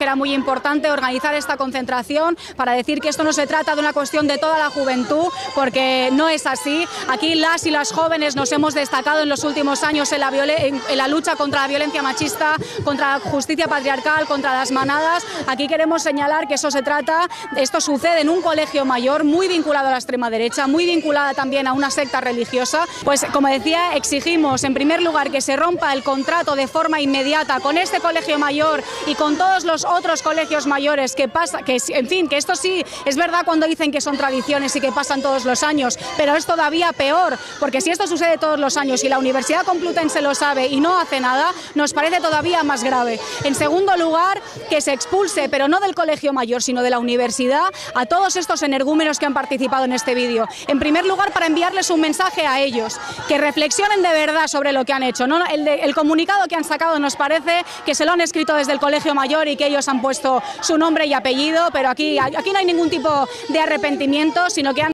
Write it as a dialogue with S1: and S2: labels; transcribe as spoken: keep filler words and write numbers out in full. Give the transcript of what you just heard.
S1: que era muy importante organizar esta concentración para decir que esto no se trata de una cuestión de toda la juventud, porque no es así. Aquí las y las jóvenes nos hemos destacado en los últimos años en la, en, en la lucha contra la violencia machista, contra la justicia patriarcal, contra las manadas. Aquí queremos señalar que eso se trata, esto sucede en un colegio mayor muy vinculado a la extrema derecha, muy vinculada también a una secta religiosa. Pues como decía, exigimos en primer lugar que se rompa el contrato de forma inmediata con este colegio mayor y con todos los otros colegios mayores que pasa, que en fin, que esto sí es verdad cuando dicen que son tradiciones y que pasan todos los años, pero es todavía peor, porque si esto sucede todos los años y la Universidad Complutense lo sabe y no hace nada, nos parece todavía más grave. En segundo lugar, que se expulse, pero no del colegio mayor, sino de la universidad, a todos estos energúmenos que han participado en este vídeo. En primer lugar, para enviarles un mensaje a ellos, que reflexionen de verdad sobre lo que han hecho. ¿No? El, de, el comunicado que han sacado nos parece que se lo han escrito desde el colegio mayor y que ellos han puesto su nombre y apellido, pero aquí, aquí no hay ningún tipo de arrepentimiento, sino que han